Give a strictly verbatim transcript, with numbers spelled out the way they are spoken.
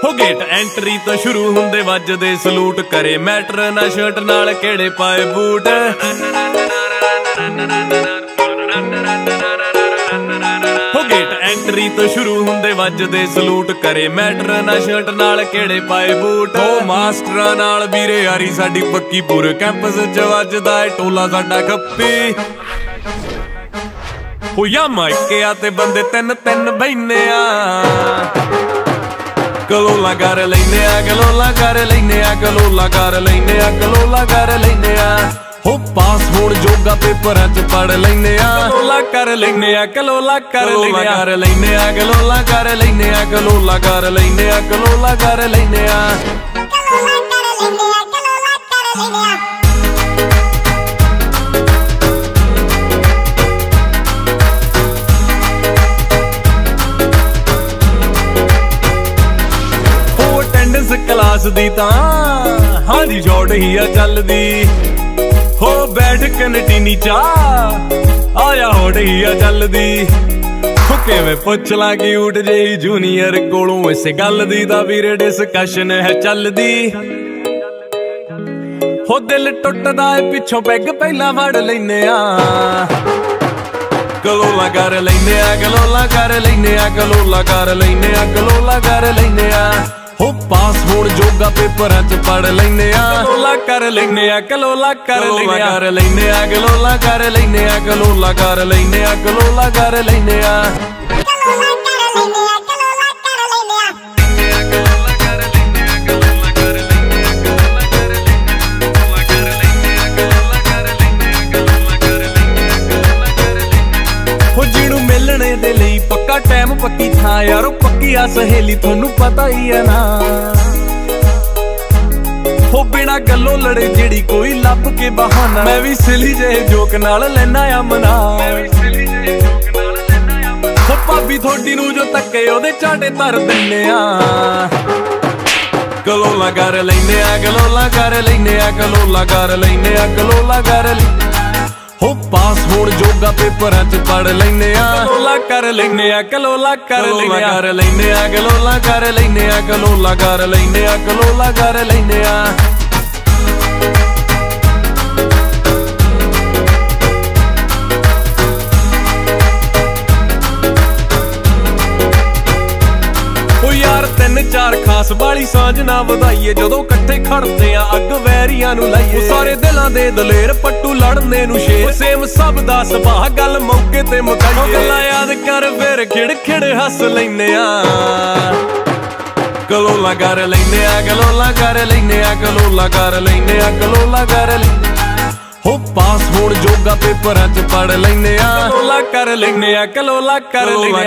ਹੋ gate entry ਤੋਂ ਸ਼ੁਰੂ ਹੁੰਦੇ ਵੱਜਦੇ ਸਲੂਟ, ਕਰੇ ਮੈਟਰ ਨਾ ਸ਼ਰਟ ਨਾਲ ਕਿਹੜੇ ਪਾਏ ਬੂਟ। ਹੋ ਗੇਟ ਐਂਟਰੀ ਤੋਂ ਸ਼ੁਰੂ ਹੁੰਦੇ ਵੱਜਦੇ ਸਲੂਟ, ਕਰੇ ਮੈਟਰ ਨਾ ਸ਼ਰਟ ਨਾਲ ਕਿਹੜੇ ਪਾਏ ਬੂਟ। ਹੋ ਮਾਸਟਰਾਂ ਨਾਲ ਵੀਰੇ ਯਾਰੀ ਸਾਡੀ ਪੱਕੀ, ਪੂਰੇ ਕੈਂਪਸ ਚ ਵੱਜਦਾ ਏ ਟੋਲਾ ਸਾਡਾ ਖੱਪੀ। ਹੋ ਯਾ ਮਾਈਕਿਆ ਤੇ ਬੰਦੇ ਤਿੰਨ ਤਿੰਨ ਬੈਨੇ ਆ, ਗਲੋਲਾ ਕਰ ਲੈਨੇ ਆ, ਗਲੋਲਾ ਕਰ ਲੈਨੇ ਆ, ਗਲੋਲਾ ਕਰ ਲੈਨੇ ਆ, ਗਲੋਲਾ ਕਰ ਲੈਨੇ ਆ। ਹੋ ਪਾਸ ਹੋਣ ਜੋਗਾ ਪੇਪਰਾਂ ਚ ਪੜ ਲੈਨੇ ਆ, ਗਲੋਲਾ ਕਰ ਲੈਨੇ ਆ, ਗਲੋਲਾ ਕਰ ਲੈਨੇ ਆ, ਕਰ ਲੈਨੇ ਆ, ਗਲੋਲਾ ਕਰ ਲੈਨੇ ਆ, ਗਲੋਲਾ ਕਰ ਲੈਨੇ ਆ, ਗਲੋਲਾ ਕਰ ਲੈਨੇ ਆ, ਗਲੋਲਾ ਕਰ ਲੈਨੇ ਆ, ਗਲੋਲਾ ਕਰ ਲੈਨੇ ਆ। ਕਲਾਸ ਦੀ ਤਾਂ ਹਾਂਜੀ ਜੋੜ ਹੀ ਆ ਚੱਲਦੀ, ਹੋ ਬੈਠ ਕੈਂਟੀਨੀ ਚਾ ਆਇਆ ਹੋੜ ਹੀ ਆ ਚੱਲਦੀ। ਹੋ ਕਿਵੇਂ ਪੁੱਛ ਲਾਂ ਕਿਊਟ ਜਿਹੀ ਜੂਨੀਅਰ ਕੋਲੋਂ, ਇਸੇ ਗੱਲ ਦੀ ਤਾਂ ਵੀਰੇ ਡਿਸਕਸ਼ਨ ਹੈ ਚੱਲਦੀ। ਹੋ ਦਿਲ ਟੁੱਟਦਾ ਏ ਪਿੱਛੋਂ ਪੈਗ ਪਹਿਲਾਂ ਵੜ ਲੈਨੇ ਆ, ਗਲੋਲਾ ਕਰ ਲੈਨੇ ਆ, ਗਲੋਲਾ ਕਰ ਲੈਨੇ ਆ, ਗਲੋਲਾ ਕਰ ਲੈਨੇ ਆ, ਗਲੋਲਾ ਕਰ ਲੈਨੇ ਆ। ਹੋ ਪਾਸ ਹੋਣ ਜੋਗਾ ਪੇਪਰਾਂ ਚ ਪੜ ਲੈਨੇ ਆ, ਗਲੋਲਾ ਕਰ ਲੈਨੇ ਆ, ਗਲੋਲਾ ਕਰ ਲੈਨੇ ਆ, ਕਰ ਲੈਨੇ ਆ, ਗਲੋਲਾ ਕਰ ਲੈਨੇ ਆ, ਗਲੋਲਾ ਕਰ ਲੈਨੇ ਆ, ਗਲੋਲਾ ਕਰ ਲੈਨੇ ਆ, ਗਲੋਲਾ ਕਰ ਲੈਨੇ ਆ, ਗਲੋਲਾ ਕਰ ਲੈਨੇ ਆ। ਹੋ ਜਿਹਨੂੰ ਮਿਲਣੇ ਦੇ ਲਈ ਪੱਕਾ ਟਾਈਮ ਪੱਕੀ ਥਾਂ ਯਾਰੋ, ਪੱਕੀ ਆ ਸਹੇਲੀ ਤੁਹਾਨੂੰ ਪਤਾ ਹੀ ਆ ਨਾ। ਹੋ ਬਿਨਾ ਗੱਲੋਂ ਲੜੇ ਜਿਹੜੀ ਕੋਈ ਲੱਭ ਕੇ ਬਹਾਨਾ, ਮੈਂ ਵੀ ਸਿਲੀ ਜਿਹੇ ਜੋਕ ਨਾਲ ਲੈਣਾ ਆ ਮਨਾ। ਹੋ ਭਾਬੀ ਥੋੜੀ ਨੂੰ ਜੋ ਤੱਕੇ ਉਹਦੇ ਝਾਟੇ ਧਰ ਦਿੰਨੇ ਆ, ਗਲੋਲਾ ਕਰ ਲੈਨੇ ਆ, ਗਲੋਲਾ ਕਰ ਲੈਨੇ ਆ, ਗਲੋਲਾ ਕਰ ਲੈਨੇ ਆ, ਗਲੋਲਾ ਕਰ ਲੈਨੇ। ਹੋ ਪਾਸ ਹੋਣ ਜੋਗਾ ਪੇਪਰਾਂ ਚ ਪੜ ਲੈਨੇ ਆ, ਗਲੋਲਾ ਕਰ ਲੈਨੇ ਆ, ਗਲੋਲਾ ਕਰ ਲੈਨੇ ਆ, ਕਰ ਲੈਨੇ ਆ, ਗਲੋਲਾ ਕਰ ਲੈਨੇ ਆ, ਗਲੋਲਾ ਕਰ ਲੈਨੇ ਆ, ਗਲੋਲਾ ਕਰ ਲੈਨੇ ਆ। ਯਾਰ ਤਿੰਨ ਚਾਰ ਖਾਸ ਬਾਲੀ ਸਾਂਝ ਨਾ ਵਧਾਈਏ, ਜਦੋਂ ਇਕੱਠੇ ਖੜਦੇ ਆ ਅੱਗ ਵੈਰੀਆਂ ਨੂੰ ਲਾਈਏ। ਸਾਰੇ ਦਿਲਾਂ ਦੇ ਦਲੇਰ ਪੱਟੂ ਲੜਨੇ ਨੂੰ ਸ਼ੇਰ, ਸੇਮ ਸਭ ਦਾ ਸੁਭਾਅ ਗੱਲ ਮੌਕੇ ਤੇ ਮੁਕਾਈਏ। ਗੱਲਾਂ ਯਾਦ ਕਰ ਫਿਰ ਖਿੜ ਖਿੜ ਹੱਸ ਲੈਨੇ ਆ, ਗਲੋਲਾ ਕਰ ਲੈਨੇ ਆ, ਗਲੋਲਾ ਕਰ ਲੈਨੇ ਆ, ਗਲੋਲਾ ਕਰ ਲੈਨੇ ਆ, ਗਲੋਲਾ ਕਰ ਲੈਨੇ ਆ। ਹੋ ਪਾਸ ਹੋਣ ਜੋਗਾ ਪੇਪਰਾਂ ਚ ਪੜ ਲੈਨੇ ਆ, ਗਲੋਲਾ ਕਰ ਲੈਨੇ ਆ, ਗਲੋਲਾ ਕਰ ਲੈਨੇ ਆ।